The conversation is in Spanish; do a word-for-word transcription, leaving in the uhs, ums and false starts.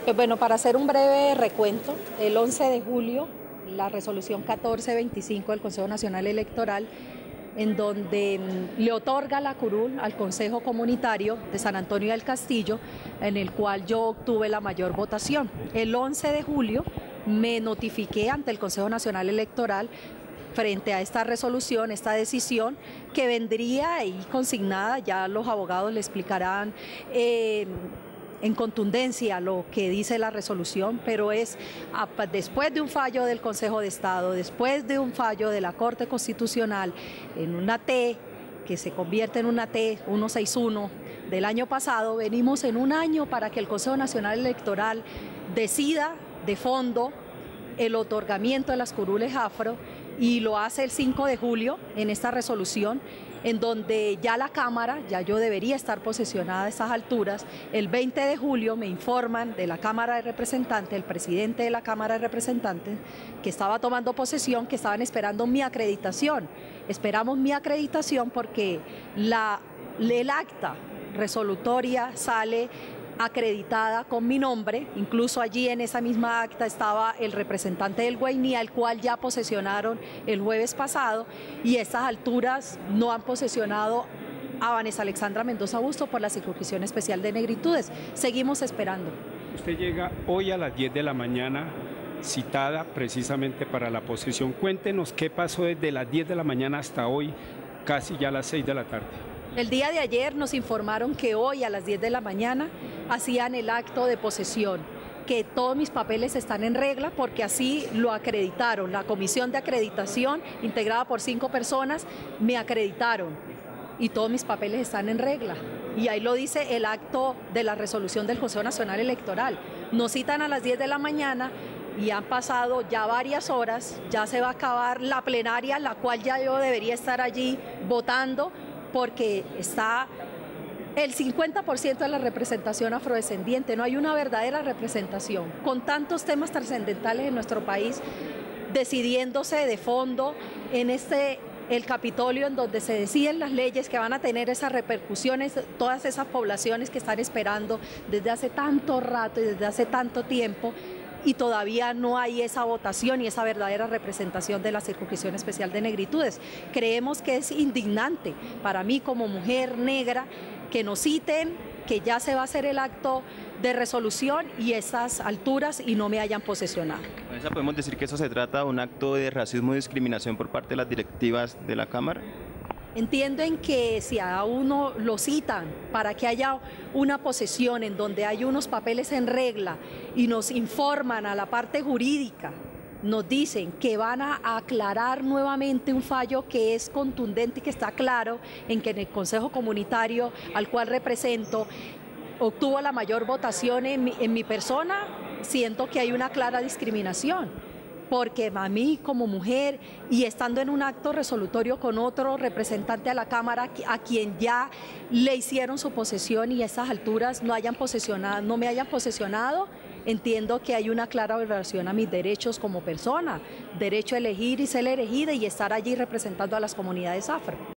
Pues bueno, para hacer un breve recuento, el once de julio, la resolución catorce veinticinco del Consejo Nacional Electoral, en donde le otorga la curul al Consejo Comunitario de San Antonio del Castillo, en el cual yo obtuve la mayor votación. El once de julio me notifiqué ante el Consejo Nacional Electoral frente a esta resolución, esta decisión que vendría ahí consignada, ya los abogados le explicarán eh, en contundencia lo que dice la resolución, pero es a, después de un fallo del Consejo de Estado, después de un fallo de la Corte Constitucional en una T que se convierte en una T ciento sesenta y uno del año pasado, venimos en un año para que el Consejo Nacional Electoral decida de fondo el otorgamiento de las curules afro, y lo hace el cinco de julio en esta resolución, en donde ya la Cámara, ya yo debería estar posesionada a estas alturas. El veinte de julio me informan de la Cámara de Representantes, el presidente de la Cámara de Representantes, que estaba tomando posesión, que estaban esperando mi acreditación. Esperamos mi acreditación porque la, el acta resolutoria sale acreditada con mi nombre, incluso allí en esa misma acta estaba el representante del Guainí, al cual ya posesionaron el jueves pasado, y a estas alturas no han posesionado a Vanessa Alexandra Mendoza Busto por la Circunscripción Especial de Negritudes. Seguimos esperando. Usted llega hoy a las diez de la mañana, citada precisamente para la posesión. Cuéntenos qué pasó desde las diez de la mañana hasta hoy, casi ya a las seis de la tarde. El día de ayer nos informaron que hoy a las diez de la mañana hacían el acto de posesión, que todos mis papeles están en regla porque así lo acreditaron. La comisión de acreditación, integrada por cinco personas, me acreditaron y todos mis papeles están en regla. Y ahí lo dice el acto de la resolución del Consejo Nacional Electoral. Nos citan a las diez de la mañana y han pasado ya varias horas, ya se va a acabar la plenaria, la cual ya yo debería estar allí votando, porque está el cincuenta por ciento de la representación afrodescendiente. No hay una verdadera representación, con tantos temas trascendentales en nuestro país, decidiéndose de fondo en este, el Capitolio, en donde se deciden las leyes que van a tener esas repercusiones, todas esas poblaciones que están esperando desde hace tanto rato y desde hace tanto tiempo, y todavía no hay esa votación y esa verdadera representación de la Circunscripción Especial de Negritudes. Creemos que es indignante para mí como mujer negra que nos citen, que ya se va a hacer el acto de resolución y esas alturas y no me hayan posesionado. ¿Podemos decir que eso se trata de un acto de racismo y discriminación por parte de las directivas de la Cámara? Entiendo en que si a uno lo citan para que haya una posesión en donde hay unos papeles en regla y nos informan a la parte jurídica, nos dicen que van a aclarar nuevamente un fallo que es contundente y que está claro en que en el Consejo Comunitario al cual represento obtuvo la mayor votación en mi, en mi persona, siento que hay una clara discriminación. Porque a mí como mujer y estando en un acto resolutorio con otro representante a la Cámara a quien ya le hicieron su posesión y a estas alturas no, hayan posesionado, no me hayan posesionado, entiendo que hay una clara violación a mis derechos como persona, derecho a elegir y ser elegida y estar allí representando a las comunidades afro.